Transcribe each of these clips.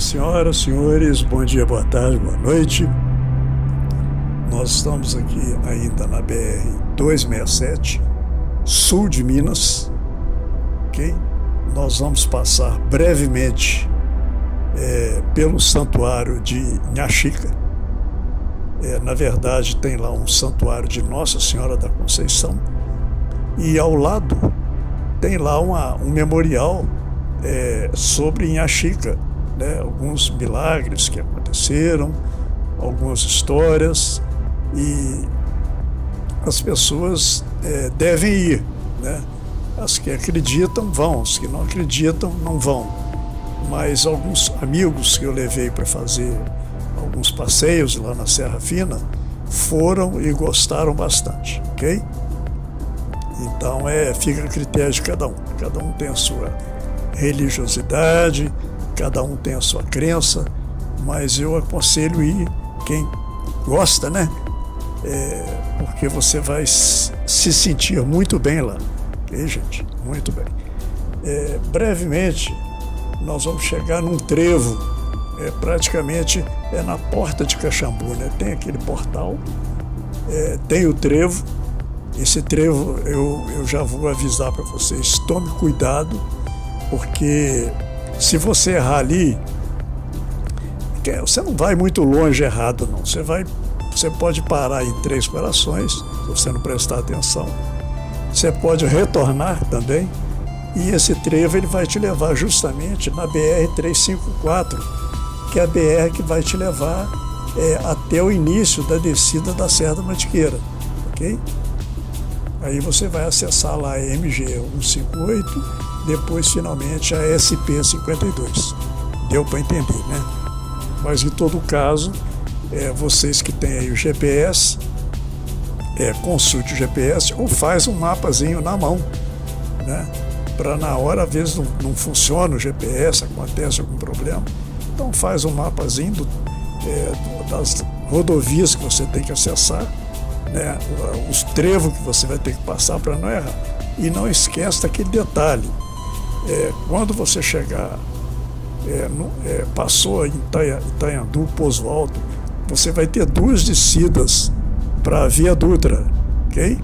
Senhoras, senhores, bom dia, boa tarde, boa noite. Nós estamos aqui ainda na BR-267, sul de Minas, ok? Nós vamos passar brevemente pelo santuário de Inhaxica. Na verdade, tem lá um santuário de Nossa Senhora da Conceição e ao lado tem lá um memorial sobre Inhaxica, né? Alguns milagres que aconteceram, algumas histórias, e as pessoas devem ir, né? As que acreditam vão, as que não acreditam não vão. Mas alguns amigos que eu levei para fazer alguns passeios lá na Serra Fina foram e gostaram bastante, ok? Então fica a critério de cada um. Cada um tem a sua religiosidade, cada um tem a sua crença, mas eu aconselho ir quem gosta, né? Porque você vai se sentir muito bem lá, ok, gente? Muito bem. Brevemente, nós vamos chegar num trevo, praticamente na porta de Caxambu, né? Tem aquele portal, tem o trevo. Esse trevo eu já vou avisar para vocês, tome cuidado, porque se você errar ali, você não vai muito longe errado não, você pode parar em Três Corações, se você não prestar atenção, você pode retornar também, e esse trevo ele vai te levar justamente na BR-354, que é a BR que vai te levar até o início da descida da Serra da Mantiqueira, ok? Aí você vai acessar lá a MG 158, depois finalmente a SP 52. Deu para entender, né? Mas em todo caso, vocês que têm aí o GPS, consulte o GPS ou faz um mapazinho na mão, né? Para na hora, às vezes não funciona o GPS, acontece algum problema, então faz um mapazinho das rodovias que você tem que acessar, né? Os trevos que você vai ter que passar para não errar. E não esqueça daquele detalhe, quando você chegar, passou em Itanhandu, Pouso Alto, você vai ter duas descidas para a Via Dutra, ok?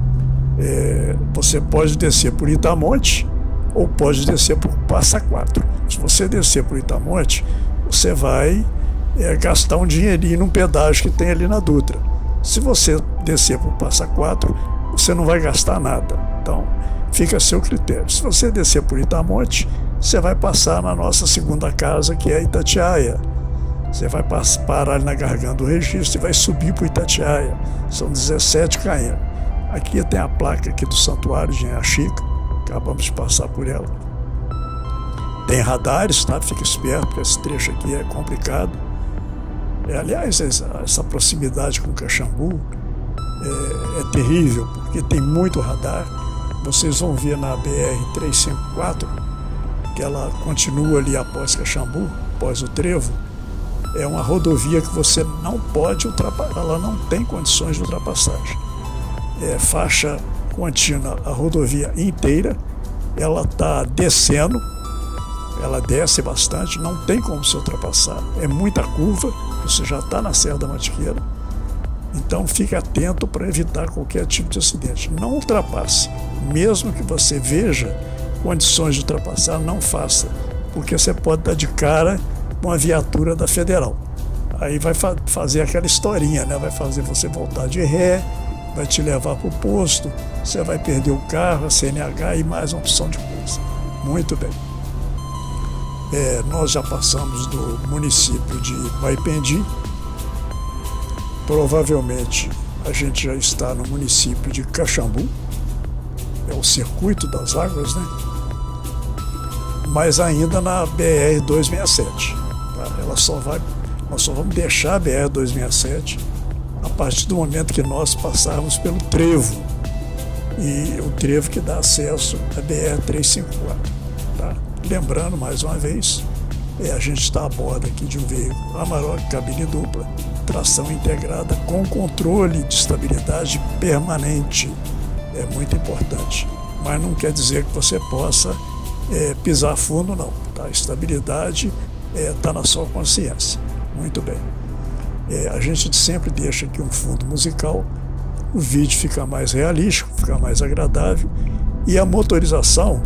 Você pode descer por Itamonte ou pode descer por Passa Quatro. Se você descer por Itamonte, você vai gastar um dinheirinho num pedágio que tem ali na Dutra. Se você descer por Passa Quatro, você não vai gastar nada. Então, fica a seu critério. Se você descer por Itamonte, você vai passar na nossa segunda casa, que é Itatiaia. Você vai parar ali na Garganta do Registro e vai subir para Itatiaia. São 17 km. Aqui tem a placa aqui do Santuário de Inhaxica. Acabamos de passar por ela. Tem radares, tá? Fica esperto, porque esse trecho aqui é complicado. Aliás, essa proximidade com Caxambu é terrível, porque tem muito radar. Vocês vão ver na BR-354, que ela continua ali após Caxambu, após o trevo. É uma rodovia que você não pode ultrapassar, ela não tem condições de ultrapassagem. Faixa contínua a rodovia inteira, ela está descendo, ela desce bastante, não tem como se ultrapassar, é muita curva, você já está na Serra da Mantiqueira, então fique atento para evitar qualquer tipo de acidente. Não ultrapasse, mesmo que você veja condições de ultrapassar, não faça, porque você pode dar de cara com a viatura da Federal. Aí vai fazer aquela historinha, né? Vai fazer você voltar de ré, vai te levar para o posto, você vai perder o carro, a CNH e mais uma opção de coisa. Muito bem. Nós já passamos do município de Maipendi. Provavelmente a gente já está no município de Caxambu. É o circuito das águas, né? Mas ainda na BR-267. Tá? Nós só vamos deixar a BR-267 a partir do momento que nós passarmos pelo trevo. E o trevo que dá acesso à BR-354. Tá? Lembrando, mais uma vez, a gente está a bordo aqui de um veículo Amarok, cabine dupla, tração integrada com controle de estabilidade permanente. É muito importante, mas não quer dizer que você possa pisar fundo, não. Tá? Estabilidade está na sua consciência. Muito bem. A gente sempre deixa aqui um fundo musical, o vídeo fica mais realístico, fica mais agradável, e a motorização,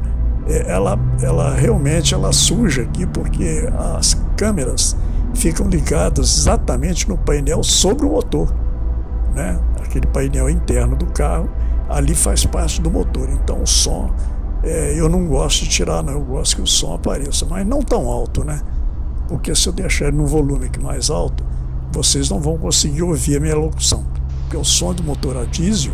ela realmente suja aqui, porque as câmeras ficam ligadas exatamente no painel sobre o motor, né? Aquele painel interno do carro, ali faz parte do motor. Então o som, eu não gosto de tirar, não, eu gosto que o som apareça, mas não tão alto, né? Porque se eu deixar ele no volume aqui mais alto, vocês não vão conseguir ouvir a minha locução. Porque o som do motor a diesel,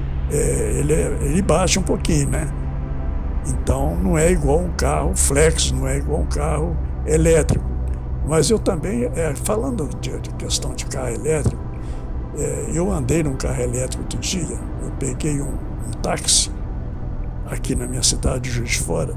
ele baixa um pouquinho, né? Então não é igual um carro flex, não é igual um carro elétrico. Mas eu também, falando de questão de carro elétrico, eu andei num carro elétrico outro dia, eu peguei um táxi aqui na minha cidade de Juiz de Fora,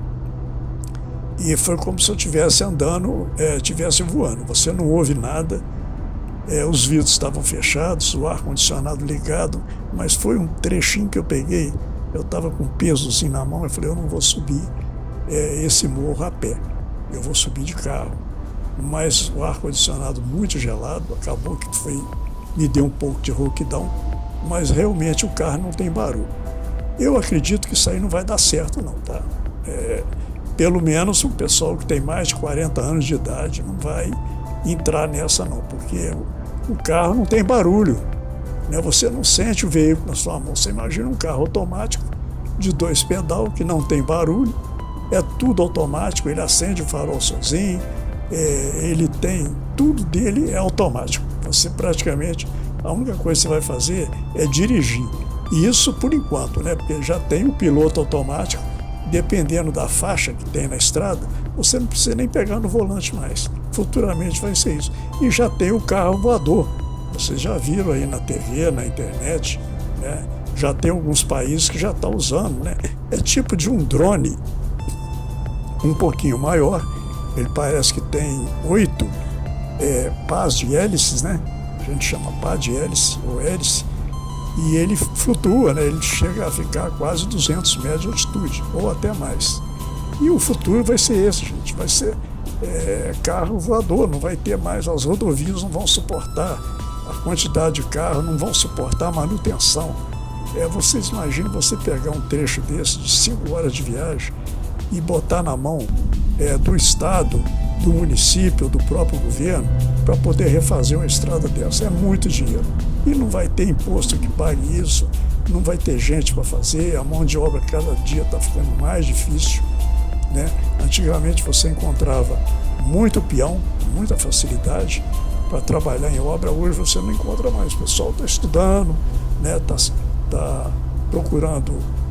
e foi como se eu estivesse andando, estivesse voando. Você não ouve nada, os vidros estavam fechados, o ar-condicionado ligado, mas foi um trechinho que eu peguei, eu estava com um pesozinho na mão, eu falei, eu não vou subir esse morro a pé, eu vou subir de carro. Mas o ar-condicionado muito gelado, acabou que me deu um pouco de rouquidão, mas realmente o carro não tem barulho. Eu acredito que isso aí não vai dar certo não, tá? Pelo menos o pessoal que tem mais de 40 anos de idade não vai entrar nessa não, porque o carro não tem barulho, né? Você não sente o veículo na sua mão. Você imagina um carro automático de 2 pedal que não tem barulho, é tudo automático, ele acende o farol sozinho, ele tem, tudo dele é automático. Você praticamente, a única coisa que você vai fazer é dirigir. E isso por enquanto, né? Porque já tem o piloto automático, dependendo da faixa que tem na estrada, você não precisa nem pegar no volante mais. Futuramente vai ser isso. E já tem o carro voador. Vocês já viram aí na TV, na internet, né? Já tem alguns países que já estão usando, né? É tipo de um drone um pouquinho maior. Ele parece que tem 8 pás de hélices, né? A gente chama pá de hélice ou hélice. E ele flutua, né? Ele chega a ficar quase 200 metros de altitude, ou até mais. E o futuro vai ser esse, gente. Vai ser carro voador, não vai ter mais, as rodovias não vão suportar a quantidade de carro, não vão suportar a manutenção. Vocês imaginam você pegar um trecho desse de 5 horas de viagem e botar na mão do estado, do município, do próprio governo, para poder refazer uma estrada dessa. É muito dinheiro. E não vai ter imposto que pague isso, não vai ter gente para fazer, a mão de obra cada dia está ficando mais difícil, né? Antigamente você encontrava muito peão, muita facilidade para trabalhar em obra, hoje você não encontra mais. O pessoal está estudando, né? Tá procurando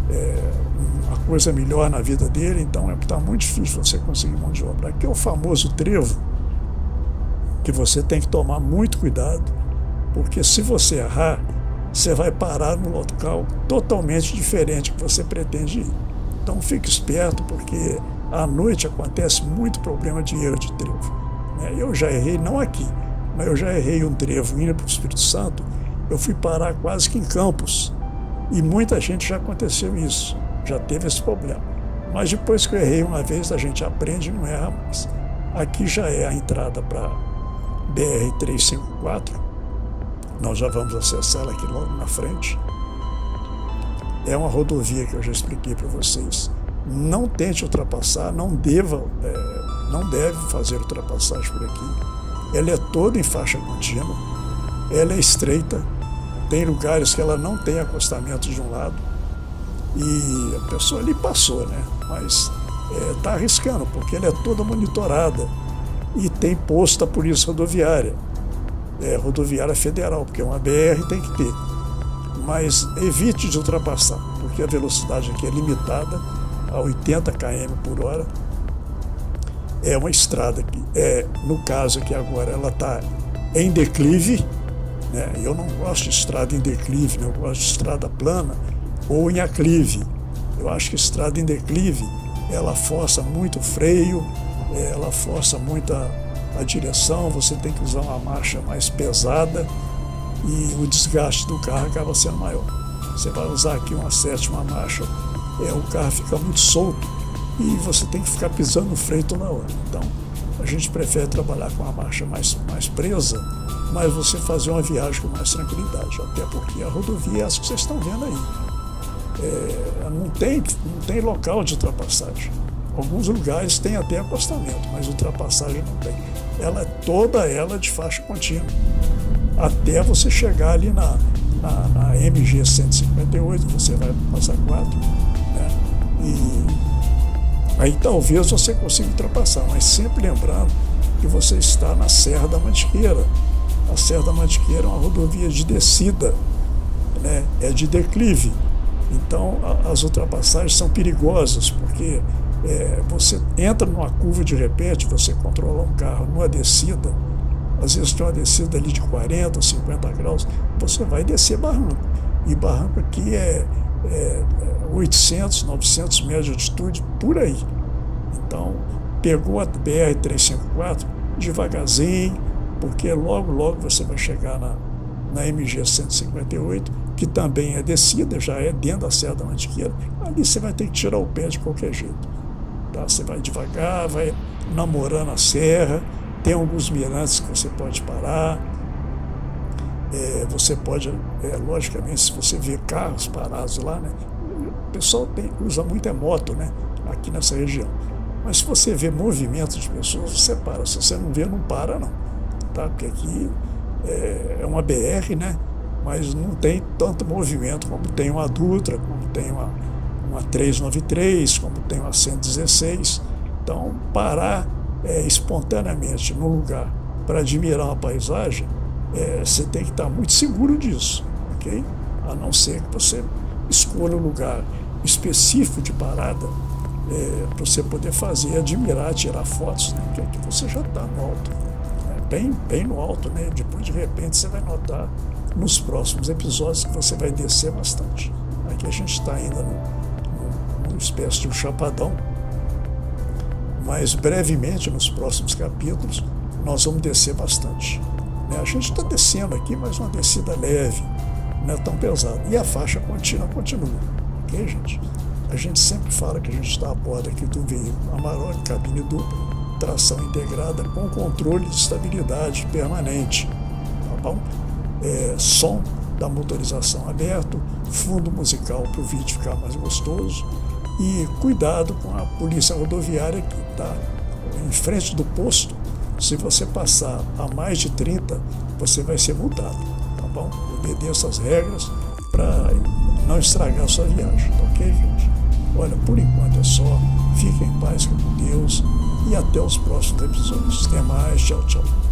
uma coisa melhor na vida dele, então está muito difícil você conseguir mão de obra. Aqui é o famoso trevo, que você tem que tomar muito cuidado, porque se você errar, você vai parar num local totalmente diferente que você pretende ir. Então fique esperto, porque à noite acontece muito problema de erro de trevo, né? Eu já errei, não aqui, mas eu já errei um trevo indo para o Espírito Santo, eu fui parar quase que em Campos, e muita gente já aconteceu isso, já teve esse problema. Mas depois que eu errei uma vez, a gente aprende e não erra mais. Aqui já é a entrada para BR-354, nós já vamos acessá-la aqui logo na frente. É uma rodovia que eu já expliquei para vocês. Não tente ultrapassar, não deve fazer ultrapassagem por aqui. Ela é toda em faixa contínua, ela é estreita, tem lugares que ela não tem acostamento de um lado, e a pessoa ali passou, né? Mas está arriscando, porque ela é toda monitorada e tem posto da Polícia Rodoviária, rodoviária federal, porque uma BR tem que ter. Mas evite de ultrapassar, porque a velocidade aqui é limitada a 80 km por hora. É uma estrada que, no caso aqui agora, ela está em declive, né? Eu não gosto de estrada em declive, né? Eu gosto de estrada plana ou em aclive. Eu acho que estrada em declive, ela força muito o freio, ela força muito a direção, você tem que usar uma marcha mais pesada e o desgaste do carro acaba sendo maior. Você vai usar aqui uma 7ª marcha, o carro fica muito solto e você tem que ficar pisando no freio toda hora. Então, A gente prefere trabalhar com a marcha mais presa, mas você fazer uma viagem com mais tranquilidade, até porque a rodovia é essa que vocês estão vendo aí. Não tem local de ultrapassagem. Alguns lugares tem até acostamento, mas ultrapassagem não tem. Ela é toda ela de faixa contínua, até você chegar ali na MG 158, você vai passar 4, né? E aí talvez você consiga ultrapassar, mas sempre lembrando que você está na Serra da Mantiqueira. A Serra da Mantiqueira é uma rodovia de descida, né? É de declive. Então as ultrapassagens são perigosas, porque você entra numa curva de repente, você controlar um carro numa descida, às vezes tem uma descida ali de 40, 50 graus, você vai descer barranco. E barranco aqui é 800, 900 metros de altitude, por aí. Então, pegou a BR-354 devagarzinho, porque logo você vai chegar na MG 158, que também é descida, já é dentro da Serra da Mantiqueira. Ali você vai ter que tirar o pé de qualquer jeito. Tá? Você vai devagar, vai namorando a serra, tem alguns mirantes que você pode parar. Você pode, logicamente, se você vê carros parados lá, né? O pessoal usa muita moto, né? Aqui nessa região. Mas se você vê movimento de pessoas, você para. Se você não vê, não para, não. Tá? Porque aqui é uma BR, né? Mas não tem tanto movimento como tem uma Dutra, como tem uma 393, como tem uma 116. Então, parar espontaneamente no lugar para admirar uma paisagem, você tem que estar muito seguro disso, ok? A não ser que você escolha um lugar específico de parada para você poder fazer, admirar, tirar fotos, né? Porque aqui você já está no alto, né? Bem no alto, né? Depois, de repente, você vai notar nos próximos episódios que você vai descer bastante. Aqui a gente está ainda numa espécie de um chapadão, mas brevemente, nos próximos capítulos, nós vamos descer bastante. A gente está descendo aqui, mas uma descida leve, não é tão pesada. E a faixa contínua continua, ok, gente? A gente sempre fala que a gente está a bordo aqui do veículo Amarok, cabine dupla, tração integrada com controle de estabilidade permanente, tá bom? Som da motorização aberto, fundo musical para o vídeo ficar mais gostoso. E cuidado com a polícia rodoviária aqui, tá? Em frente do posto, se você passar a mais de 30, você vai ser multado, tá bom? Obedeça as regras para não estragar a sua viagem, tá ok, gente? Olha, por enquanto é só. Fiquem em paz com Deus e até os próximos episódios. Até mais, tchau, tchau.